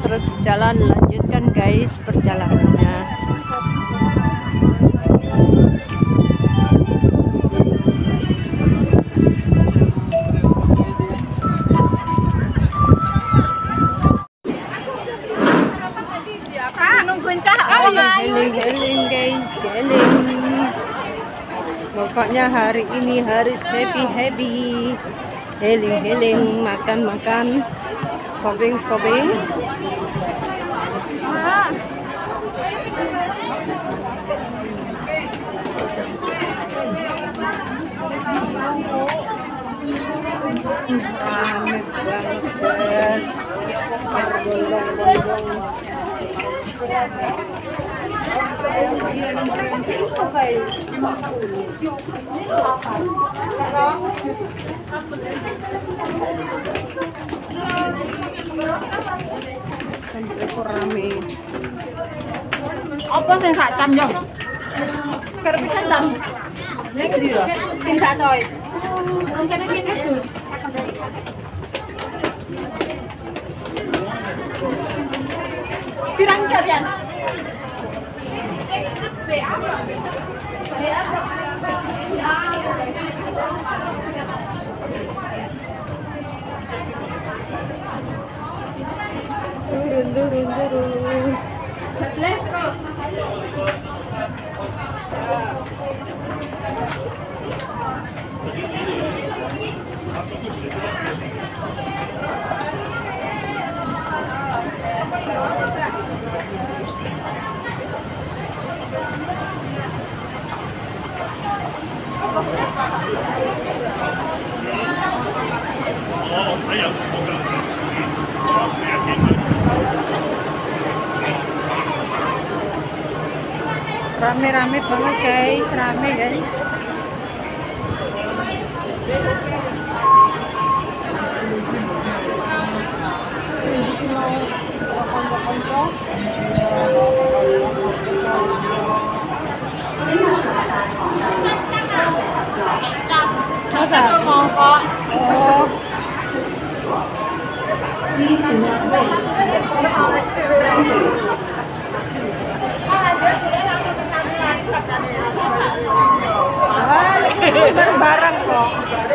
terus jalan, lanjutkan guys perjalanannya. Heling guys, heling. Pokoknya hari ini harus happy. Heling, makan, shopping. Rame banget guys. Rame. Apa sing sak jam yo? Kerep kan nek ndi lho? Sing sak coy. Kene. Pirang jam. Turun. Bless terus. Rame banget guys, rame guys. Masa mau kok? Oh. Bareng kok.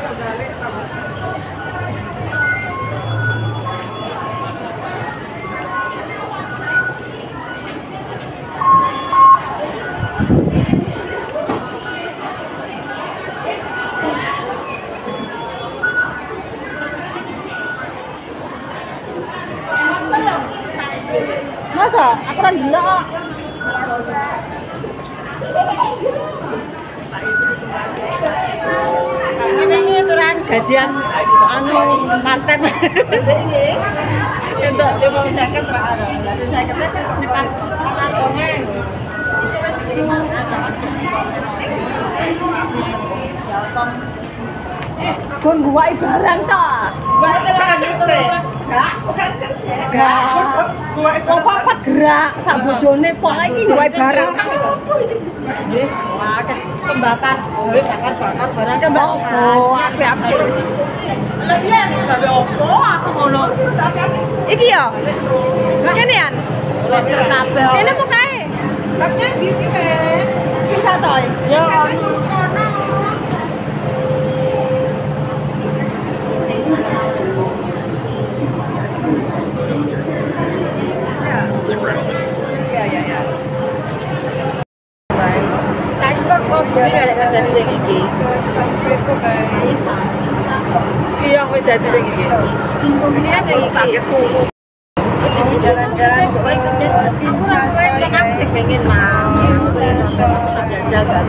Masa? Aku kan gila kok. Ini aturan gajian anu Marten. Entuk cuma 50 ra. Lah 50 kok nyepak kantongnya. Isi wis kon guwai barang ta. Guwai tenan bukan sukses. Guwai papat gerak sak bojone kok iki guwai barang. Yes, akeh pembakar. Bakar barang ke Mbak. Oh, apik. Lebihan gawe opo aku ngono. Iki ya. Kenean. Wester kabeh. Kene mukae. Kapnya di sini. Kita toy. Ya. Ya. Sakit kok jadi sing iki. Sampai kok guys. Iya wis dadi sing iki. Ini sing paket turu. Jadi jalan-jalan aku pengen mau jajal kan.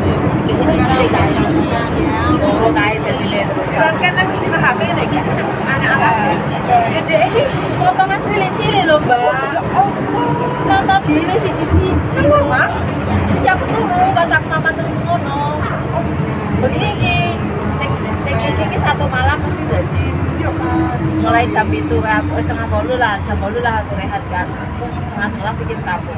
Kan aku di HP nek iki anak-anak. Gede iki potongan cilik-cilik lho, Mbak. Nonton dhewe siji-siji lho, Mas. Ya aku turu pas aku maman turu ngono. Begini sing iki 1 malam mesti dadi mulai jam itu aku setengah 8 lah, jam 8 lah aku rehat kan. Terus setengah 11 iki rampung.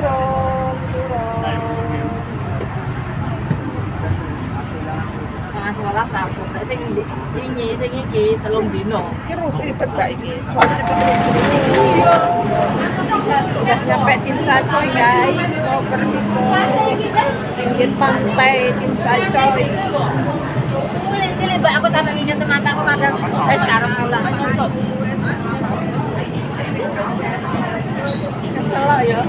Turun. Setengah 11 rampung. Nek sing ini sing iki 3 dino. Iki ribet Mbak iki. Soalnya iya. Sudah nyampe Tim Sacoy guys. Mau pergi ke pinggir pantai Tim Sacoy. Cilik Mbak aku sampe nginget mataku kadang wis karep pulang. Kesel ya.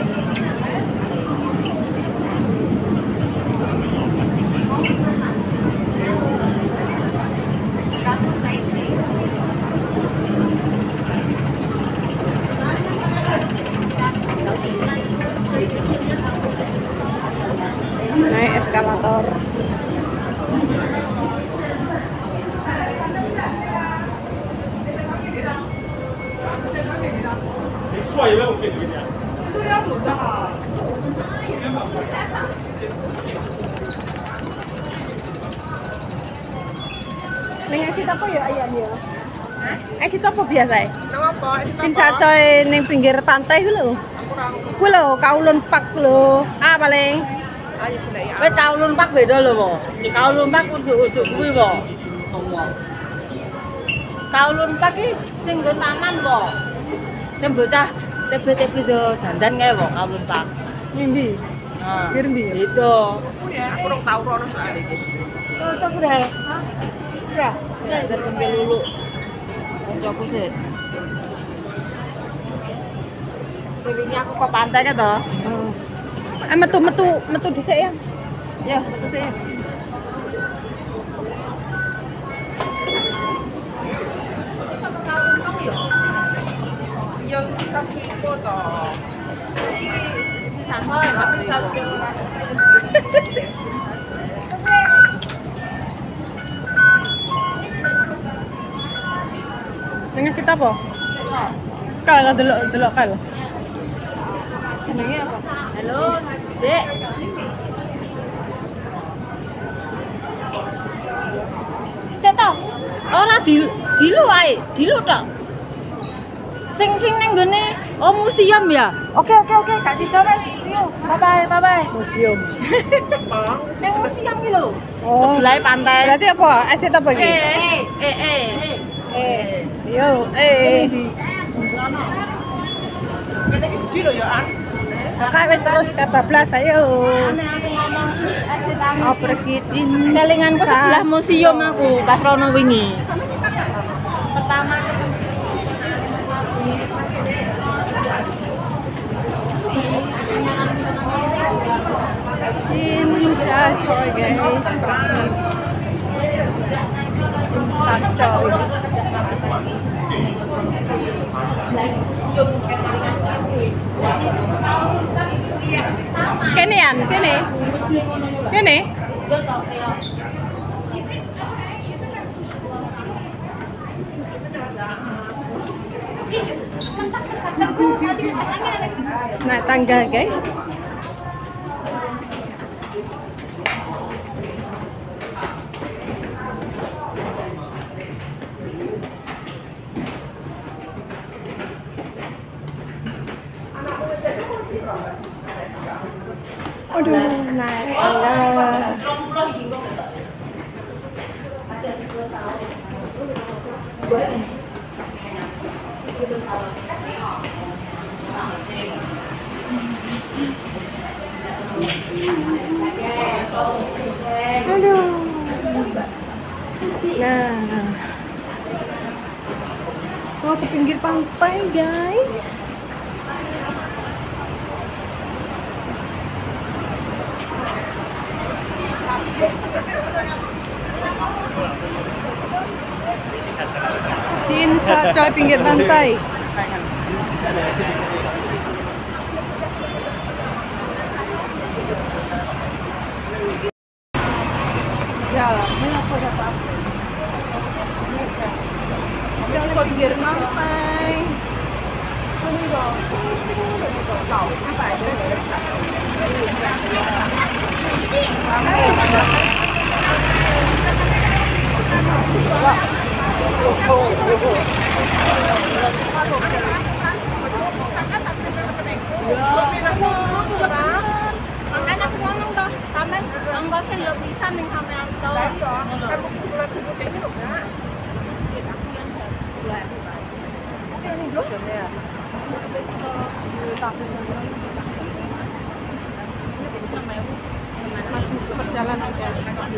Naik eskalator. Ning exit apa ya ayah dia? Exit apa biasa ya? Nang apa? Tim Sacoy ning pinggir pantai ku lho. Ku lho Kowloon Park lho. Ah paling. Ayo mulai ya. Wis Kowloon Park beda lho, Po. Di Kowloon Park ujug-ujug kuwi, Po. Ngomong. Kowloon Park iki sing nggo taman, Po. Sing bocah TB-TB do dandan kae, Po, Kowloon Park. Ndi? Nah, Kira ndi ya? itu. Aku urung tau rono soal iki. Cocok sudah. Hah? Sudah. Sudah kembe lulu. Kancaku sih. Wingi aku ke pantai kan toh. Metu dhisik ya. Ya, metu sih. Yang sapi itu toh. Sasoy, sapi sapi. Ning exit apa? Kalau delok kal. Jenenge apa? Halo, Dek. Sik to. Ora dilu wae, dilu tok. Sing ning nggone museum ya. Oke, gak dicoba. Bye-bye. Museum. Ning museum iki lho. Oh. Sebelah pantai. Berarti apa? Exit apa iki? Yo, Kene iki gede lho ya, An. Kakak terus ke bablas ayo. Oh pergi tim. Kelinganku sebelah museum aku pas rono wingi. Pertama Tim Sacoy guys. Tim Sacoy. Kenean, kene. Naik tangga guys. Aduh, naik tangga. Aduh. Nah. Oh, ke pinggir pantai, guys. Tim Sacoy pinggir pantai. Jalannya aku udah pasti. Udah ke pinggir pantai. Makanya aku ngomong toh, sampean ongkosnya yo pisan ning sampean toh. Masih perjalanan guys.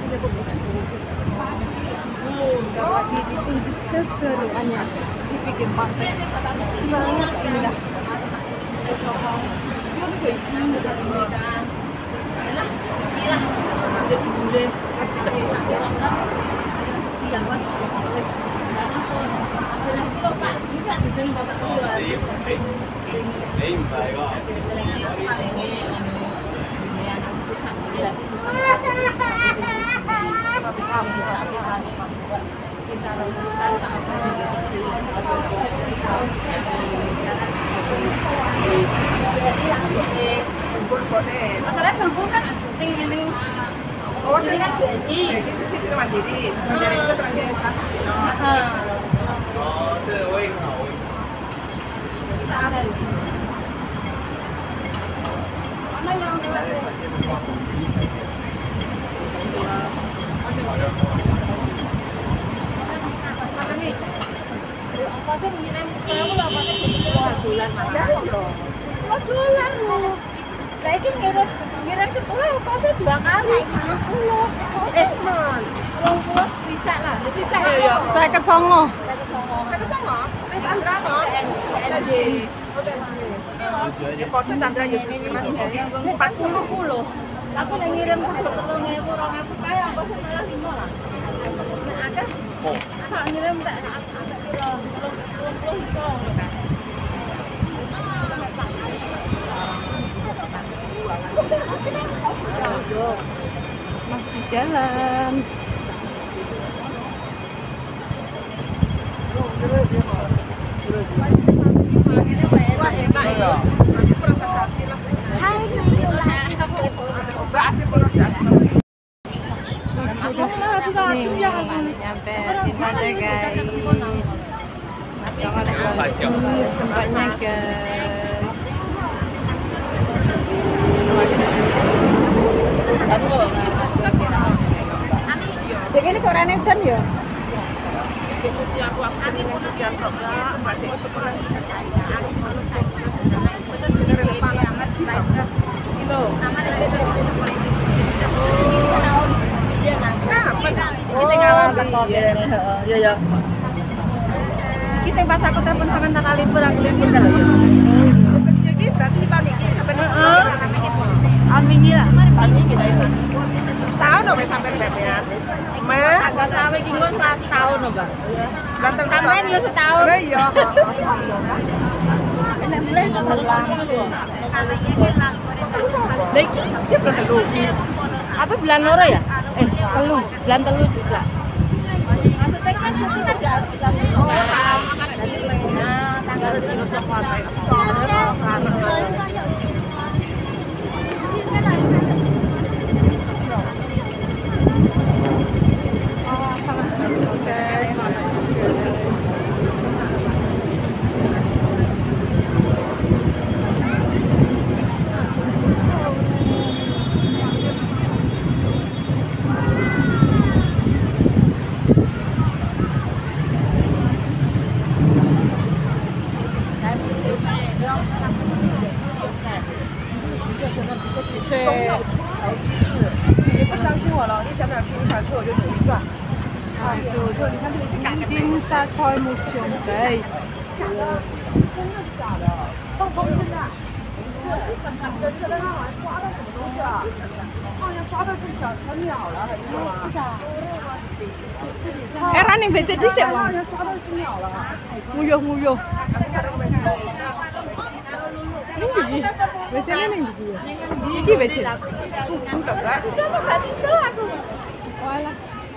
Lagi di tinggi keseruannya di pinggir pantai. Sangat indah. Masalahnya bangku kan sing ini. Oh, sini kan BNI. Sini mandiri. Mandiri itu terakhir. Lagi ngirim 10 kosnya 2 kali 10. Bisa lah, bisa ya. Saya ke Songo. Kan sama. Chandra toh. Di foto Chandra ya 40. Aku yang ngirim 3.000, 2.000 kaya aku malah 5 lah. Ada. Aku ngirim tak kilo 20 iso kan. Masih jalan. Wah, enak itu. Nanti perasa hati lah. Nih, nyampe tempatnya guys. Tempatnya guys. Ya ini kok rene dan ya? Ikuti aku dengan hujan kok enggak, Mbak Dek sekolah. Bener panas kilo. Oh, iya ya. Iki sing pas aku telepon sampean tanggal libur aku libur dah. Jadi berarti kita niki sampai Amin ya. Amin kita itu. Setahun udah sampai bebean. Mah, Agak sawe iki nggon pas tahun lho, Mbak. ganteng Sampean yo setahun. Lah iya. Enak mulai langsung. Nek, dia belum telu. Apa bulan loro ya? Telu. Bulan telu juga. Maksudnya kan kita enggak bulan loro. Nah, tanggal 7 sampai. Oh, sangat bagus guys. Dim Satoy Museum guys. Era ning BC dhisik wong. Nguyuh-nguyuh. Ini BC ning ndi ya? Iki BC. Walah.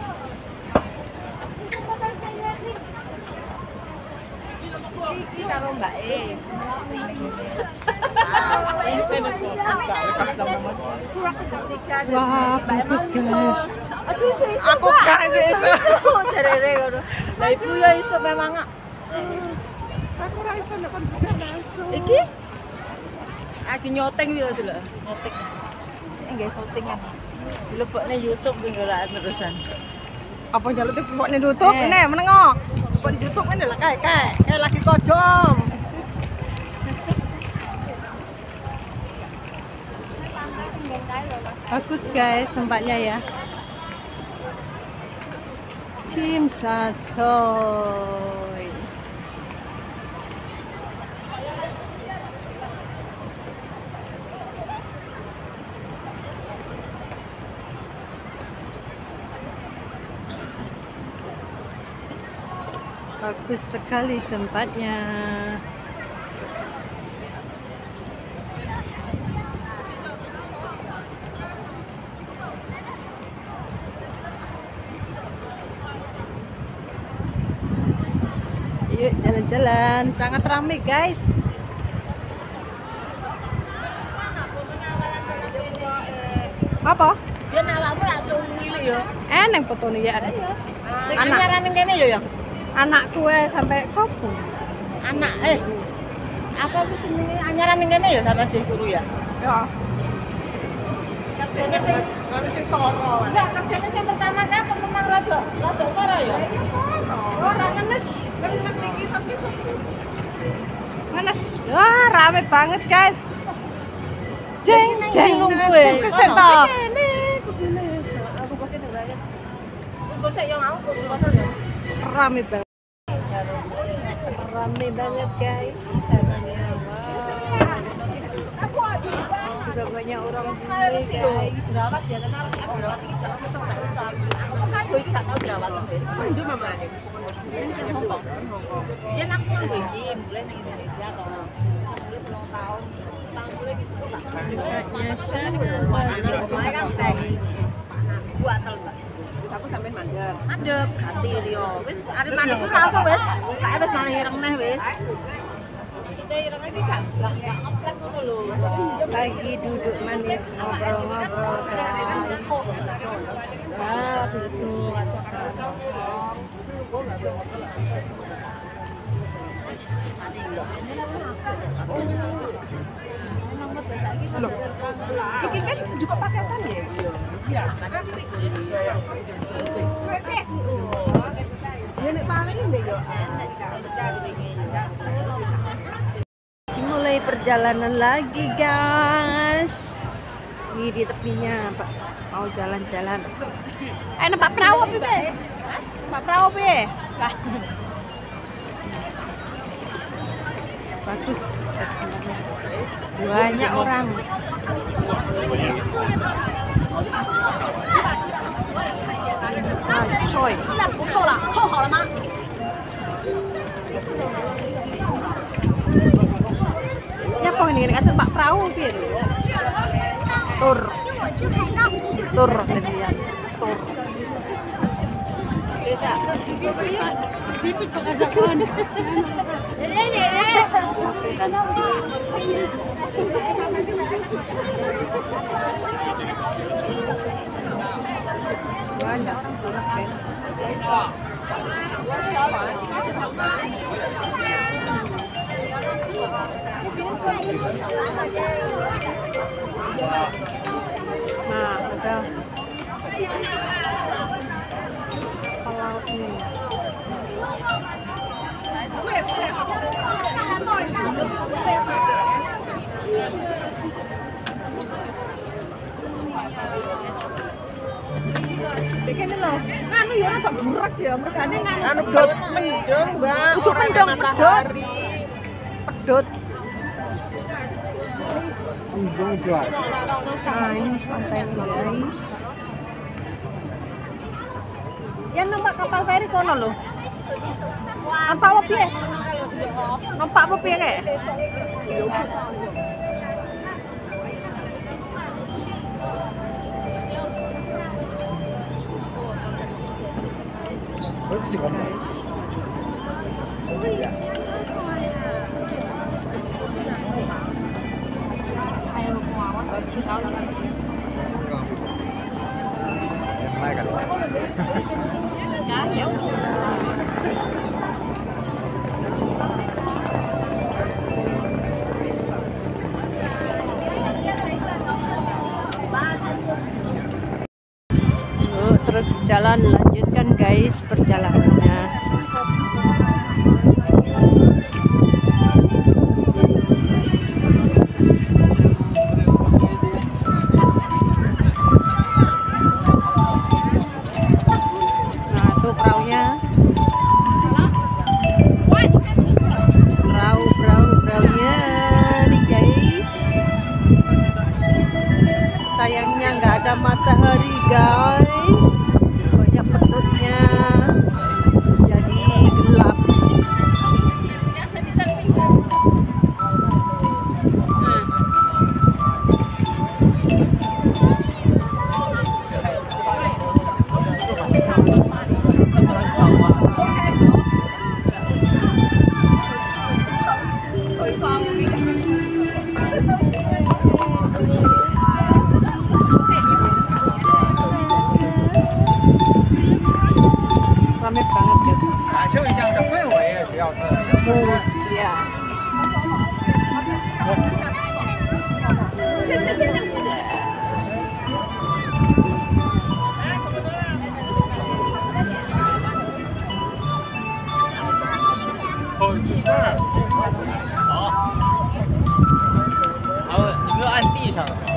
Iki karo Mbak E. Wah, bagus guys. Aduh, iso. Aku gak iso. Jarene ngono. Lah ibu ya iso memang. Aku ora iso nek kon buka langsung. Iki lagi nyoteng yo lho, nyoteng. Enggak syutingan. Dilebokne YouTube ki ora terusan. Apa jalute pokoknya YouTube nih menengo. Kok di YouTube kan lah kayak lagi kojom. guys tempatnya ya. Cimsacoy. Bagus sekali tempatnya. Yuk jalan-jalan, sangat ramai guys. Apa? Dia nawakmu lak cungil ya. Eneng fotone ya. Anak nyaranin kene ya. Anakku sampai sopo? Anak apa itu jenenge anyaran ning kene ya sama Jeh Guru ya. Ya. Kerjanya sing Harus si soro. enggak kerjanya yang pertama kan memang rada soro ya. Oh, ngenes. Kan mas mikir tapi Ngenes. Wah, rame banget guys. Jeng lumpuh kesek to. Aku pakai ya. Kok sik yo mau botol ya. Rame banget. Rame banget guys. Caranya juga banyak orang bule guys. Jerawat ya kan harus jerawat iki gak usah tak usah. Aku kan yo gak tau jerawat lho. itu mama nih. Dia nak pulang iki mulai di Indonesia toh. Mulai 10 tahun. Tahun mulai gitu tak. Mulai kan segi. Buat tol, Mbak. Aku sampai mandek. Adep ganti dia. Wis arep mandek ku langsung wis. Kae wis malah ireng neh wis. Kita ireng iki gak ngeplek ngono lho. Lagi duduk manis ngobrol-ngobrol guys. Wah, duduk Loh, ini kan juga paketan ya? Iya. Ya nek paling deh yo. Mulai perjalanan lagi guys. Ini di tepinya Pak, mau jalan-jalan. Pak perahu apa be? Pak perahu be? Bagus tempatnya. Banyak orang. Coy. Ya kok ini kata Pak perahu gitu. Tur sendirian. Tur. Desa. Sipit pakasakan. Banyak orang banget kan. Nah, ada pelaut nih. Bikin loh, anu ya agak burak ya, mergane Anu dot mendung, Mbak. Untuk mendung, matahari. pedot. Mendung jual. Nah, ini pantainya guys. Yang numpak kapal feri kono loh. Nampak apa piye? Nampak apa piye kayak? Oh, itu juga mau. Iya. Yang lain kan. Terus jalan lanjutkan guys perjalanannya. guys, banyak pedutnya, jadi gelap. Rame banget guys. 感受一下这氛围也比较特别。 Musia. Oh, 好，你没有按地上的。